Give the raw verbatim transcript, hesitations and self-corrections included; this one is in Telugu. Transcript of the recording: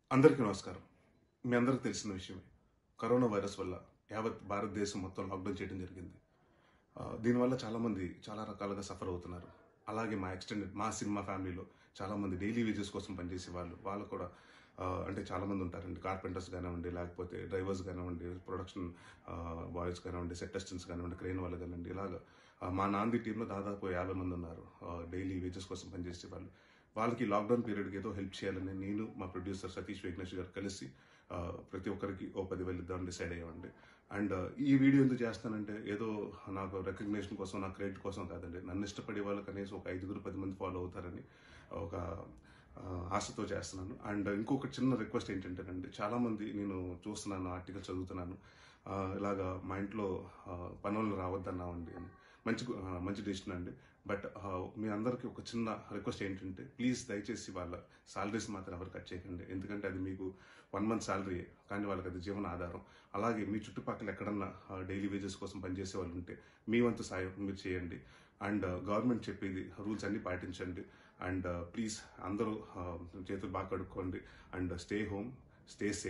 అందరికీ నమస్కారం. మీ అందరికీ తెలిసిన విషయమే. కరోనా వైరస్ వల్ల యావత్ భారతదేశం మొత్తం లాక్డౌన్ చేయడం జరిగింది. ఆహ్, దీనివల్ల చాలామంది చాలా రకాలుగా సఫర్ అవుతున్నారు. అలాగే మా ఎక్స్టెండెడ్ మా సినిమా ఫ్యామిలీలో చాలామంది డైలీ వేజెస్ కోసం పనిచేసే వాళ్ళు, వాళ్ళు కూడా ఆహ్, అంటే చాలామంది ఉంటారండి. కార్పెంటర్స్ కానివ్వండి, లేకపోతే డ్రైవర్స్ కానివ్వండి, ప్రొడక్షన్ ఆహ్, బాయ్స్ కానివ్వండి, సెట్ అసిస్టెంట్స్ కానివ్వండి, క్రేన్ వాళ్ళు కానివ్వండి, ఇలాగ ఆహ్, మా నాంది టీంలో దాదాపు యాభై మంది ఉన్నారు. ఆహ్, డైలీ వేజెస్ కోసం పనిచేసే వాళ్ళు. వాళ్ళకి లాక్డౌన్ పీరియడ్కి ఏదో హెల్ప్ చేయాలని నేను మా ప్రొడ్యూసర్ సతీష్ విఘ్నేష్ గారు కలిసి ఆ, ప్రతి ఒక్కరికి ఓ పదివేలు ఇద్దామని డిసైడ్ అయ్యామండి. అండ్ ఈ వీడియో ఎందుకు చేస్తానంటే ఏదో నాకు రికగ్నేషన్ కోసం నా క్రెడిట్ కోసం కాదండి. నన్ను ఇష్టపడే వాళ్ళు కనీసం ఒక ఐదుగురు పది మంది ఫాలో అవుతారని ఒక ఆ, ఆశతో చేస్తున్నాను. అండ్ ఇంకొక చిన్న రిక్వెస్ట్ ఏంటంటేనండి, చాలామంది నేను చూస్తున్నాను, ఆర్టికల్ చదువుతున్నాను, ఆ, ఇలాగా మా ఇంట్లో పనులు రావద్దన్నామండి అని. మంచి ఆ, మంచి డెసిషన్ అండి. బట్ మీ అందరికీ ఒక చిన్న రిక్వెస్ట్ ఏంటంటే, ప్లీజ్ దయచేసి వాళ్ళ సాలరీస్ మాత్రం ఎవరు కట్ చేయకండి. ఎందుకంటే అది మీకు వన్ మంత్ సాలరీ, కానీ వాళ్ళకి అది జీవన ఆధారం. అలాగే మీ చుట్టుపక్కల ఎక్కడన్నా డైలీ వేజెస్ కోసం పనిచేసే వాళ్ళు ఉంటే మీ వంతు సాయం మీరు చేయండి. అండ్ గవర్నమెంట్ చెప్పేది రూల్స్ అన్ని పాటించండి. అండ్ ప్లీజ్ అందరూ ఆ, చేతులు బాగా కడుక్కోండి. And stay home, stay safe.